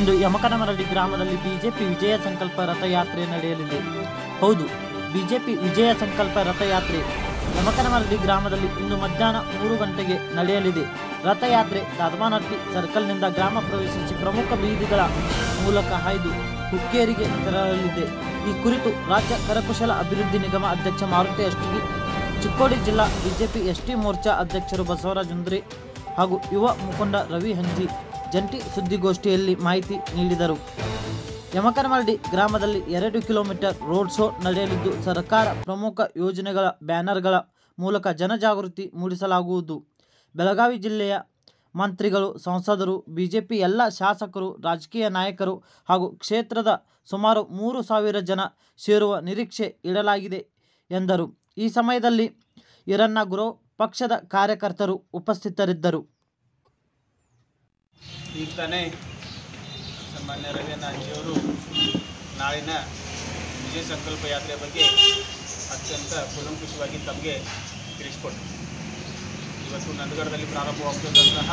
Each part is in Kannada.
ಇಂದು ಯಮಕನಮರಡಿ ಗ್ರಾಮದಲ್ಲಿ ಬಿಜೆಪಿ ವಿಜಯ ಸಂಕಲ್ಪ ರಥಯಾತ್ರೆ ನಡೆಯಲಿದೆ. ಹೌದು, ಬಿಜೆಪಿ ವಿಜಯ ಸಂಕಲ್ಪ ರಥಯಾತ್ರೆ ಯಮಕನಮರಡಿ ಗ್ರಾಮದಲ್ಲಿ ಇಂದು ಮಧ್ಯಾಹ್ನ 3 ಗಂಟೆಗೆ ನಡೆಯಲಿದೆ. ರಥಯಾತ್ರೆ ದಾದಮಾನಹಟ್ಟಿ ಸರ್ಕಲ್ನಿಂದ ಗ್ರಾಮ ಪ್ರವೇಶಿಸಿ ಪ್ರಮುಖ ಬೀದಿಗಳ ಮೂಲಕ ಹಾಯ್ದು ಹುಕ್ಕೇರಿಗೆ ತೆರಳಲಿದೆ. ಈ ಕುರಿತು ರಾಜ್ಯ ಕರಕುಶಲ ಅಭಿವೃದ್ಧಿ ನಿಗಮ ಅಧ್ಯಕ್ಷ ಮಾರುತಿ ಅಷ್ಟಗಿ, ಚಿಕ್ಕೋಡಿ ಜಿಲ್ಲಾ ಬಿಜೆಪಿ ಎಸ್ಟಿ ಮೋರ್ಚಾ ಅಧ್ಯಕ್ಷರು ಬಸವರಾಜ್ ಉಂದ್ರಿ ಹಾಗೂ ಯುವ ಮುಖಂಡ ರವಿ ಹಂಜಿ ಜಂಟಿ ಸುದ್ದಿಗೋಷ್ಠಿಯಲ್ಲಿ ಮಾಹಿತಿ ನೀಡಿದರು. ಯಮಕನಮರಡಿ ಗ್ರಾಮದಲ್ಲಿ 2 ಕಿಲೋಮೀಟರ್ ರೋಡ್ ಶೋ ನಡೆಯಲಿದ್ದು, ಸರ್ಕಾರ ಪ್ರಮುಖ ಯೋಜನೆಗಳ ಬ್ಯಾನರ್ಗಳ ಮೂಲಕ ಜನಜಾಗೃತಿ ಮೂಡಿಸಲಾಗುವುದು. ಬೆಳಗಾವಿ ಜಿಲ್ಲೆಯ ಮಂತ್ರಿಗಳು, ಸಂಸದರು, ಬಿಜೆಪಿ ಎಲ್ಲ ಶಾಸಕರು, ರಾಜಕೀಯ ನಾಯಕರು ಹಾಗೂ ಕ್ಷೇತ್ರದ ಸುಮಾರು 3,000 ಜನ ಸೇರುವ ನಿರೀಕ್ಷೆ ಇಡಲಾಗಿದೆ ಎಂದರು. ಈ ಸಮಯದಲ್ಲಿ ಈರಣ್ಣ ಗುರು ಪಕ್ಷದ ಕಾರ್ಯಕರ್ತರು ಉಪಸ್ಥಿತರಿದ್ದರು. ಈಗ ತಾನೇ ಸನ್ಮಾನ್ಯ ರವಿ ಅಣ್ಣಾಜಿಯವರು ನಾಳಿನ ವಿಜಯ ಸಂಕಲ್ಪ ಯಾತ್ರೆ ಬಗ್ಗೆ ಅತ್ಯಂತ ಕೂಲಂಕುಷವಾಗಿ ತಮಗೆ ತಿಳಿಸಿಕೊಟ್ಟರು. ಇವತ್ತು ನಂದಗಡದಲ್ಲಿ ಪ್ರಾರಂಭವಾಗ್ತದಂತಹ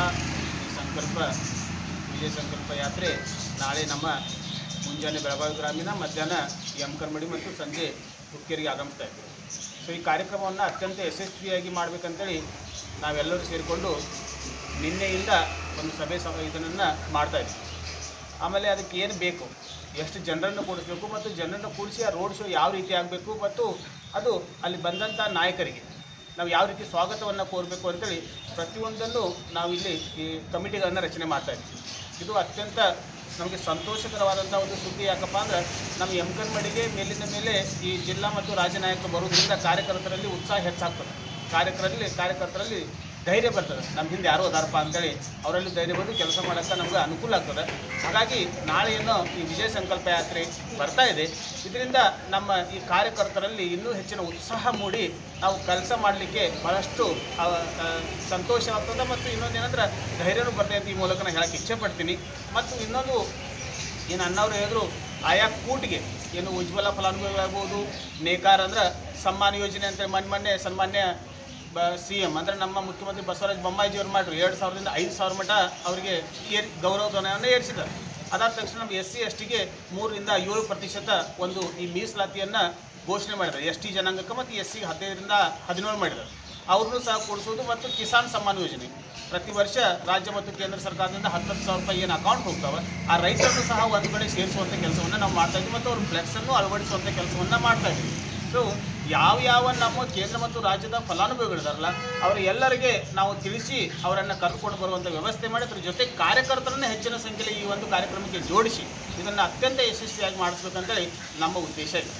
ವಿಜಯ ಸಂಕಲ್ಪ ಯಾತ್ರೆ ನಾಳೆ ನಮ್ಮ ಮುಂಜಾನೆ ಬೆಳಗಾವಿ ಗ್ರಾಮೀಣ, ಮಧ್ಯಾಹ್ನ ಯಮಕನಮರಡಿ ಮತ್ತು ಸಂಜೆ ಹುಕ್ಕೇರಿಗೆ ಆಗಮಿಸ್ತಾ ಇದ್ದೀವಿ. ಸೊ ಈ ಕಾರ್ಯಕ್ರಮವನ್ನು ಅತ್ಯಂತ ಯಶಸ್ವಿಯಾಗಿ ಮಾಡಬೇಕಂತೇಳಿ ನಾವೆಲ್ಲರೂ ಸೇರಿಕೊಂಡು ನಿನ್ನೆಯಿಂದ ಒಂದು ಇದನ್ನು ಮಾಡ್ತಾಯಿದ್ವಿ. ಆಮೇಲೆ ಅದಕ್ಕೆ ಏನು ಬೇಕು, ಎಷ್ಟು ಜನರನ್ನು ಕೂಡಿಸ್ಬೇಕು ಮತ್ತು ಜನರನ್ನು ಕೂಡಿಸಿ ಆ ರೋಡ್ ಶೋ ಯಾವ ರೀತಿ ಆಗಬೇಕು ಮತ್ತು ಅದು ಅಲ್ಲಿ ಬಂದಂಥ ನಾಯಕರಿಗೆ ನಾವು ಯಾವ ರೀತಿ ಸ್ವಾಗತವನ್ನು ಕೋರಬೇಕು ಅಂತೇಳಿ ಪ್ರತಿಯೊಂದನ್ನು ನಾವು ಇಲ್ಲಿ ಈ ಕಮಿಟಿಗಳನ್ನು ರಚನೆ ಮಾಡ್ತಾಯಿದ್ವಿ. ಇದು ಅತ್ಯಂತ ನಮಗೆ ಸಂತೋಷಕರವಾದಂಥ ಒಂದು ಸುದ್ದಿ. ಯಾಕಪ್ಪ ಅಂದ್ರೆ ನಮ್ಮ ಯಮಕನಮರಡಿಗೆ ಮೇಲಿನ ಮೇಲೆ ಈ ಜಿಲ್ಲಾ ಮತ್ತು ರಾಜ್ಯ ನಾಯಕರು ಬರೋದ್ರಿಂದ ಕಾರ್ಯಕರ್ತರಲ್ಲಿ ಉತ್ಸಾಹ ಹೆಚ್ಚಾಗ್ತದೆ. ಕಾರ್ಯಕರ್ತರಲ್ಲಿ ಧೈರ್ಯ ಬರ್ತದೆ. ನಮ್ಮ ಹಿಂದೆ ಯಾರೋ ಅದಾರಪ್ಪ ಅಂತೇಳಿ ಅವರಲ್ಲಿ ಧೈರ್ಯ ಬಂದು ಕೆಲಸ ಮಾಡೋಕ್ಕೆ ನಮ್ಗೆ ಅನುಕೂಲ ಆಗ್ತದೆ. ಹಾಗಾಗಿ ನಾಳೆ ಏನೋ ಈ ವಿಜಯ ಸಂಕಲ್ಪ ಯಾತ್ರೆ ಬರ್ತಾ ಇದೆ. ಇದರಿಂದ ನಮ್ಮ ಈ ಕಾರ್ಯಕರ್ತರಲ್ಲಿ ಇನ್ನೂ ಹೆಚ್ಚಿನ ಉತ್ಸಾಹ ಮೂಡಿ ನಾವು ಕೆಲಸ ಮಾಡಲಿಕ್ಕೆ ಭಾಳಷ್ಟು ಸಂತೋಷವಾಗ್ತದೆ. ಮತ್ತು ಇನ್ನೊಂದೇನಂದ್ರೆ ಧೈರ್ಯನೂ ಬರ್ತದೆ ಅಂತ ಈ ಮೂಲಕ ನಾನು ಹೇಳೋಕ್ಕೆ ಇಚ್ಛೆ ಪಡ್ತೀನಿ. ಮತ್ತು ಇನ್ನೊಂದು ಏನು ಅಣ್ಣವ್ರು ಹೇಳಿದ್ರು, ಆಯಾ ಕೂಟಿಗೆ ಏನು ಉಜ್ವಲ ಫಲಾನುಭವಿಗಳಾಗ್ಬೋದು, ನೇಕಾರ ಅಂದ್ರೆ ಸಮ್ಮಾನ ಯೋಜನೆ ಅಂತೇಳಿ ಮೊನ್ನೆ ಸನ್ಮಾನ್ಯ CM ಅಂದರೆ ನಮ್ಮ ಮುಖ್ಯಮಂತ್ರಿ ಬಸವರಾಜ ಬೊಮ್ಮಾಯಿಜಿಯವರು ಮಾಡಿದ್ರು. 2,000ರಿಂದ 5,000 ಮಟ್ಟ ಅವರಿಗೆ ಗೌರವಧನವನ್ನು ಏರಿಸಿದ್ದಾರೆ. ಅದಾದ ತಕ್ಷಣ ನಮ್ಮ SC STಗೆ 3ರಿಂದ 7% ಒಂದು ಈ ಮೀಸಲಾತಿಯನ್ನು ಘೋಷಣೆ ಮಾಡಿದ್ದಾರೆ. ST ಜನಾಂಗಕ್ಕೆ ಮತ್ತು SCಗೆ 15ರಿಂದ 17 ಮಾಡಿದ್ದಾರೆ. ಅವ್ರನ್ನೂ ಸಹ ಕೊಡಿಸೋದು ಮತ್ತು ಕಿಸಾನ್ ಸಮ್ಮಾನ ಯೋಜನೆ ಪ್ರತಿ ವರ್ಷ ರಾಜ್ಯ ಮತ್ತು ಕೇಂದ್ರ ಸರ್ಕಾರದಿಂದ 10,000 ರೂಪಾಯಿ ಏನು ಅಕೌಂಟ್ ಹೋಗ್ತಾವೆ, ಆ ರೈತರನ್ನು ಸಹ ಒಂದು ಕಡೆ ಸೇರಿಸುವಂಥ ಕೆಲಸವನ್ನು ನಾವು ಮಾಡ್ತಾಯಿದ್ವಿ ಮತ್ತು ಅವ್ರ ಫ್ಲೆಕ್ಸನ್ನು ಅಳವಡಿಸುವಂಥ ಕೆಲಸವನ್ನು ಮಾಡ್ತಾಯಿದ್ವಿ. ಸೊ ಯಾವ ನಮ್ಮ ಕೇಂದ್ರ ಮತ್ತು ರಾಜ್ಯದ ಫಲಾನುಭವಿಗಳಿದಾರಲ್ಲ ಅವರ ಎಲ್ಲರಿಗೆ ನಾವು ತಿಳಿಸಿ ಅವರನ್ನು ಕರ್ಕೊಂಡು ಬರುವಂಥ ವ್ಯವಸ್ಥೆ ಮಾಡಿ, ಅದ್ರ ಜೊತೆ ಕಾರ್ಯಕರ್ತರನ್ನು ಹೆಚ್ಚಿನ ಸಂಖ್ಯೆಯಲ್ಲಿ ಈ ಒಂದು ಕಾರ್ಯಕ್ರಮಕ್ಕೆ ಜೋಡಿಸಿ ಇದನ್ನು ಅತ್ಯಂತ ಯಶಸ್ವಿಯಾಗಿ ಮಾಡಿಸ್ಬೇಕಂತೇಳಿ ನಮ್ಮ ಉದ್ದೇಶ ಇದೆ.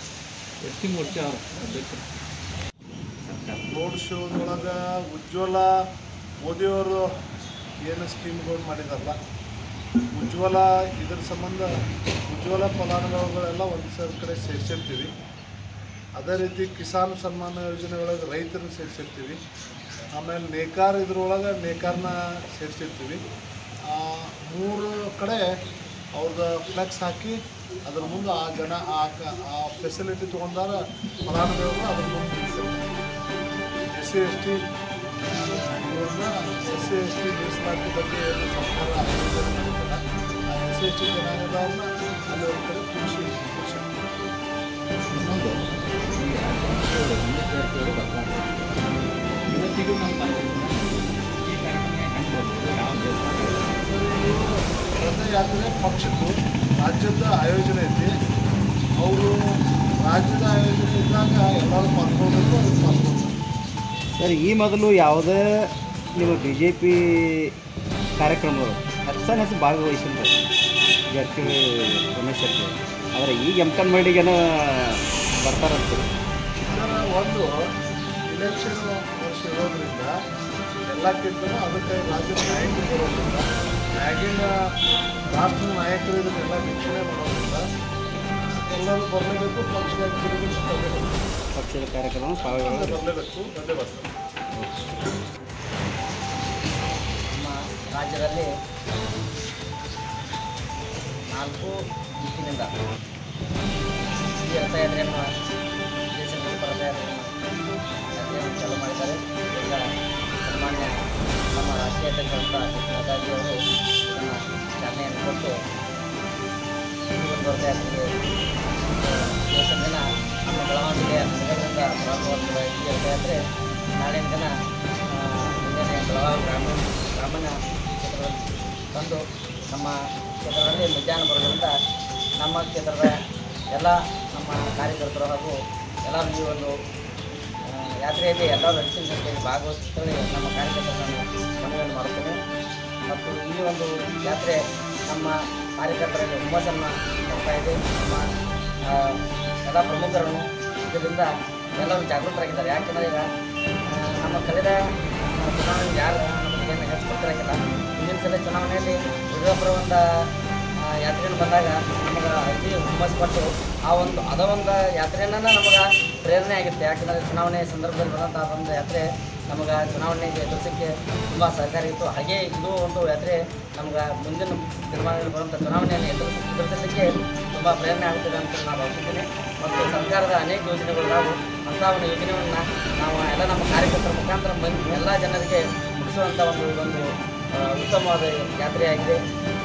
ರೋಡ್ ಶೋದೊಳಗೆ ಉಜ್ವಲ ಮೋದಿಯವರು ಏನು ಸ್ಕೀಮ್ಗಳು ಮಾಡಿದಾರಲ್ಲ, ಉಜ್ವಲ ಇದ್ರ ಸಂಬಂಧ ಉಜ್ವಲ ಫಲಾನುಭವಿಗಳೆಲ್ಲ ಒಂದು ಕಡೆ ಸೇರಿಸಿರ್ತೀವಿ. ಅದೇ ರೀತಿ ಕಿಸಾನ್ ಸನ್ಮಾನ ಯೋಜನೆ ಒಳಗೆ ರೈತರನ್ನ ಸೇರಿಸಿರ್ತೀವಿ. ಆಮೇಲೆ ನೇಕಾರ ಇದ್ರೊಳಗೆ ನೇಕಾರನ್ನ ಸೇರಿಸಿರ್ತೀವಿ. 3 ಕಡೆ ಅವ್ರದ್ದು ಫ್ಲೆಕ್ಸ್ ಹಾಕಿ ಅದ್ರ ಮುಂದೆ ಆ ಜನ ಆ ಫೆಸಿಲಿಟಿ ತೊಗೊಂಡಾರ ಫಲಾನುಭವಿಗಳು ಅದ್ರ ಮುಂದೆ SC ST ಇವ್ರನ್ನ SC ST ಮೀಸಲಾತಿ ಬಗ್ಗೆ ಏನು ಸರ್ಕಾರ ಆಯೋಜನೆ ಮಾಡಿದ್ದಾರೆ, ಆ SC ST ಜನಾಂಗದವ್ರನ್ನ ಅಲ್ಲಿ ಒಂದು ಕಡೆ ಖುಷಿ ಇನ್ನೊಂದು ಇವತ್ತಿಗೂ ನಮ್ಮ ಈ ರಥಯಾತ್ರೆ ಪಕ್ಷದ್ದು ರಾಜ್ಯದ ಆಯೋಜನೆ ಐತಿ. ಅವರು ರಾಜ್ಯದ ಆಯೋಜನೆ ಇದ್ದಾಗ ಎಲ್ಲರೂ ಪಾಲ್ಗೊಳ್ಬೇಕು, ಅದಕ್ಕೆ ಪಾಲ್ಗೊಳ್ಬೇಕು. ಸರ್, ಈ ಮೊದಲು ಯಾವುದೇ ನೀವು BJP ಕಾರ್ಯಕ್ರಮಗಳು ಹೆಚ್ಚು ಭಾಗವಹಿಸಿದ್ರೆ ಜಾರಕಿಹೊಳಿ ರಮೇಶ್ ಜಾರಕಿಹೊಳಿ, ಆದರೆ ಈಗ ಯಮಕನಮರಡಿಗೇನೋ ಬರ್ತಾರಂತೀರಿ. ಒಂದು ಇಲೆಕ್ಷನ್ ವರ್ಷ ಇರೋದ್ರಿಂದ ಎಲ್ಲಕ್ಕಿಂತಲೂ ಅದಕ್ಕೆ ರಾಜ್ಯದ ನಾಯಕರು ಬರೋದ್ರಿಂದ ಆಗಿನ ರಾಷ್ಟ್ರದ ನಾಯಕರು ಇದನ್ನೆಲ್ಲ ವೀಕ್ಷಣೆ ಮಾಡೋದ್ರಿಂದ ಎಲ್ಲರೂ ಬರಲೇಬೇಕು. ಪಕ್ಷದ ಕಾರ್ಯಕ್ರಮ ಬರಲೇಬೇಕು, ಬಂದೇ ಬರ್ತದೆ. ನಮ್ಮ ರಾಜ್ಯದಲ್ಲಿ 4 ದಿಕ್ಕಿನಿಂದ ಈ ರಥಯಾತ್ರೆಯನ್ನು ವಿಜಯ ಸಂಕಲ್ಪ ರಥಯಾತ್ರೆಯನ್ನು ಚಾಲೂ ಮಾಡಿದ್ದಾರೆ. ಈಗ ಸನ್ಮಾನ್ಯ ನಮ್ಮ ರಾಷ್ಟ್ರೀಯ ಅಧ್ಯಕ್ಷರಂಥ ನಡ್ಡಾಜಿಯವರು ಇದನ್ನು ಚಾಲನೆಯನ್ನು ಕೊಟ್ಟು ಮುಂದುವರೆದ ಯಾತ್ರೆಗೆ ಇವತ್ತಿನ ದಿನ ನಮ್ಮ ಬೆಳಗಾವಿ ಜಿಲ್ಲೆಯ ನಗರದಿಂದ ಪ್ರಾರಂಭವಾಗ್ತದೆ ಈ ರಥಯಾತ್ರೆ ನಾಳಿನ ದಿನ ಮುಂಜಾನೆ ಬೆಳಗಾವಿ ಗ್ರಾಮೀಣ ಕ್ಷೇತ್ರದಲ್ಲಿ ತಂದು ನಮ್ಮ ಕ್ಷೇತ್ರದಲ್ಲಿ ಮಧ್ಯಾಹ್ನ ಬರೋದ್ರಿಂದ ನಮ್ಮ ಕ್ಷೇತ್ರದ ಎಲ್ಲ ನಮ್ಮ ಕಾರ್ಯಕರ್ತರು ಹಾಗೂ ಎಲ್ಲರೂ ಈ ಒಂದು ಯಾತ್ರೆಯಲ್ಲಿ ಎಲ್ಲರೂ ಹೆಚ್ಚಿನ ಸಂಖ್ಯೆಯಲ್ಲಿ ಭಾಗವಹಿಸುತ್ತೇವೆ ನಮ್ಮ ಕಾರ್ಯಕರ್ತರನ್ನು ಮನವಿಯನ್ನು ಮಾಡುತ್ತೇನೆ ಮತ್ತು ಈ ಒಂದು ಯಾತ್ರೆ ನಮ್ಮ ಕಾರ್ಯಕರ್ತರಲ್ಲಿ ಹುಮ್ಮಸ್ಸನ್ನು ಕೊಡ್ತಾ ಇದೆ. ನಮ್ಮ ಎಲ್ಲ ಪ್ರಮುಖರನ್ನು ಇದರಿಂದ ಎಲ್ಲರೂ ಜಾಗೃತರಾಗಿದ್ದಾರೆ. ಯಾಕೆಂದರೆ ಈಗ ನಮ್ಮ ಕಳೆದ ಚುನಾವಣೆ ಯಾರು ನಮಗೆ ಏನು ಹೆಚ್ಚು ಗೊತ್ತಿರೋಕ್ಕಿಲ್ಲ. ಹಿಂದಿನ ಸಲ ಚುನಾವಣೆಯಲ್ಲಿ ಯಡಿಯೂರಪ್ಪರ ಒಂದು ಯಾತ್ರೆಯನ್ನು ಬಂದಾಗ ನಮಗೆ ಅತಿ ಹುಮ್ಮಸ್ಸು ಕೊಟ್ಟು ಅದೊಂದು ಯಾತ್ರೆಯನ್ನು ನಮಗೆ ಪ್ರೇರಣೆ ಆಗಿರುತ್ತೆ. ಯಾಕೆಂದರೆ ಚುನಾವಣೆ ಸಂದರ್ಭದಲ್ಲಿ ಬಂದಂಥ ಒಂದು ಯಾತ್ರೆ ನಮಗೆ ಚುನಾವಣೆಗೆ ಎದುರಿಸೋಕ್ಕೆ ತುಂಬ ಸಹಕಾರಿ ಇತ್ತು. ಹಾಗೆ ಇದು ಒಂದು ಯಾತ್ರೆ ನಮ್ಗೆ ಮುಂದಿನ ದಿನಮಾನಗಳಲ್ಲಿ ಬರುವಂಥ ಚುನಾವಣೆಯನ್ನು ಎದುರಿಸಲಿಕ್ಕೆ ತುಂಬ ಪ್ರೇರಣೆ ಆಗುತ್ತದೆ ಅಂತ ನಾನು ಭಾವಿಸುತ್ತೇನೆ. ಮತ್ತು ಸರ್ಕಾರದ ಅನೇಕ ಯೋಜನೆಗಳು ನಾವು ಅಂಥ ಒಂದು ಯೋಜನೆಯನ್ನು ನಾವು ಎಲ್ಲ ನಮ್ಮ ಕಾರ್ಯಕರ್ತರ ಮುಖಾಂತರ ಎಲ್ಲ ಜನರಿಗೆ ಮುಗಿಸುವಂಥ ಒಂದು ಉತ್ತಮವಾದ ಯಾತ್ರೆಯಾಗಿದೆ.